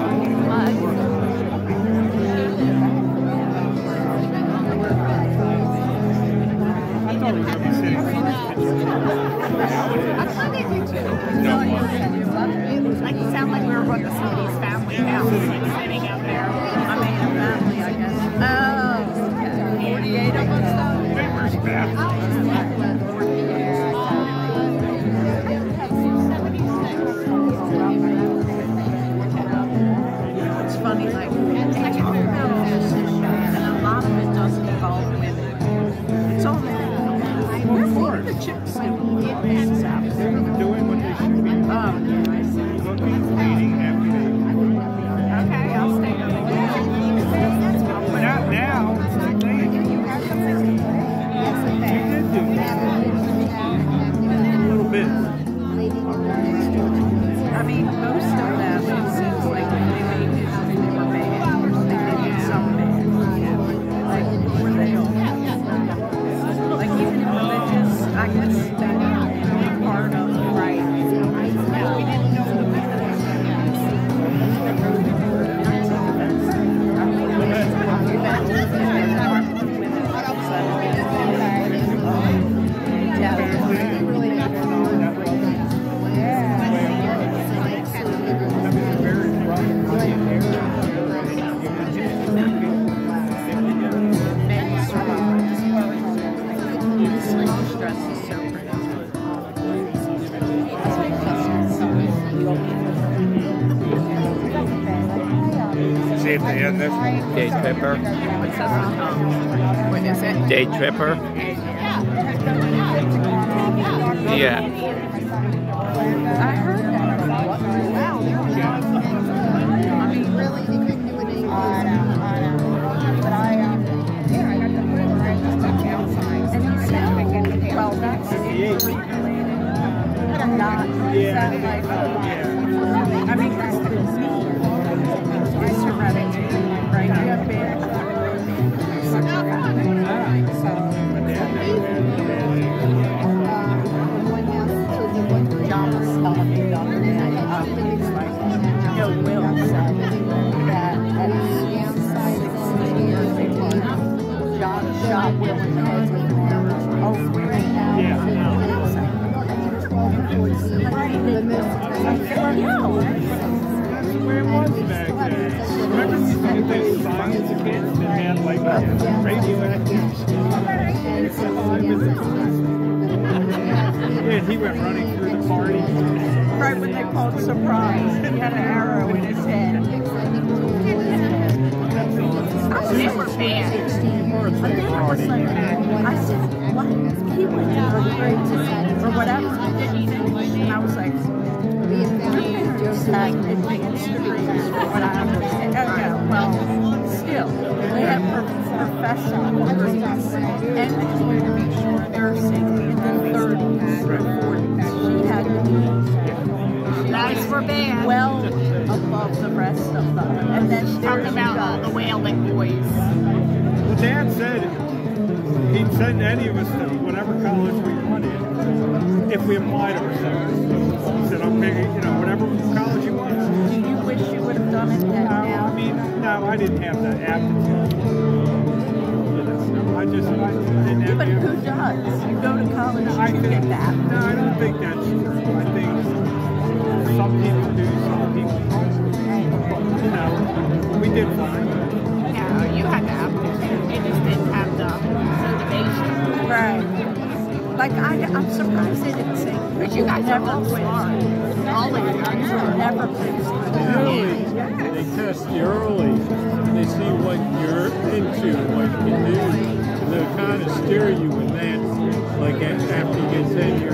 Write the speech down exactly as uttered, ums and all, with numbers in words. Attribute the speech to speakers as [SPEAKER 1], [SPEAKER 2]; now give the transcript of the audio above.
[SPEAKER 1] Like, you sound like we were going to somebody's family house, like sitting out there.
[SPEAKER 2] I mean, a family, I guess.
[SPEAKER 1] Oh, okay.
[SPEAKER 2] forty-eight of us, though. It's funny, like, they talk about musician, and a lot of it doesn't involve women. It's all men. Where the chicks doing out there?
[SPEAKER 3] Doing what they should be.
[SPEAKER 2] Um,
[SPEAKER 3] Cooking, cleaning, happy days.
[SPEAKER 1] Okay, I'll stay over.
[SPEAKER 3] But not now. It's too late. You did do that. A little bit.
[SPEAKER 2] I mean, most of them, it seems like when they made music, they were bad. They did some bad. Like, were they all? Like, even in religious, I guess that part of it, right? Yeah, we didn't know the
[SPEAKER 3] See if they end this one.
[SPEAKER 4] Day Tripper.
[SPEAKER 1] What is it?
[SPEAKER 4] Day Tripper. Yeah.
[SPEAKER 2] I heard that. Wow, there was I mean, really, they couldn't do it anymore. I know, I know. But I, um, yeah, I got the real right outside. And he said, well, that's not,
[SPEAKER 3] Yeah.
[SPEAKER 2] like,
[SPEAKER 3] Yeah.
[SPEAKER 2] I mean, that's the it's hereditary, right? You have bad. John was telling me the other day, um, he's like, no, Will said that at sixteen years ago, John shot Will in the head with an arrow. Oh, really?
[SPEAKER 3] Yeah. Where was back then? Remember these songs as a kid that had like a radioactive? Yeah, he went running through the party.
[SPEAKER 2] Right when they called surprise, he had an arrow in his head.
[SPEAKER 1] They were bad.
[SPEAKER 2] But then I was like, I said, what? He went to third grade to, or whatever. And I was like, like advanced degrees for what I understand. Oh, yeah, well, still, they have professional degrees and nursing in the thirties or forties. She had to
[SPEAKER 1] Nice for bad.
[SPEAKER 2] well above the rest of them. And then
[SPEAKER 1] Talk
[SPEAKER 2] there's
[SPEAKER 1] about all the wailing boys.
[SPEAKER 3] Well, Dad said he'd send any of us to whatever college we wanted if we applied ourselves. He said, I'm picking, you know, whatever college you want.
[SPEAKER 2] do you wish you would have done it then?
[SPEAKER 3] No, I mean, no, I didn't have that aptitude. You know, I just, I didn't have
[SPEAKER 2] But
[SPEAKER 3] the
[SPEAKER 2] who does? You go to college, you
[SPEAKER 3] I
[SPEAKER 2] can
[SPEAKER 3] think,
[SPEAKER 2] get that.
[SPEAKER 3] no, I don't think that's true. I think some people do, some people don't. You know, we did fine.
[SPEAKER 1] Yeah, you had the aptitude. You just didn't have the motivation.
[SPEAKER 2] Right. Like, I, I'm surprised they didn't say,
[SPEAKER 1] But you guys are
[SPEAKER 2] never
[SPEAKER 1] all
[SPEAKER 2] quit.
[SPEAKER 1] smart. All of you are.
[SPEAKER 2] Never quit.
[SPEAKER 5] Early, they test you early, and they see what you're into, what you can do, and they'll kind of steer you in that. Like after you get ten, you're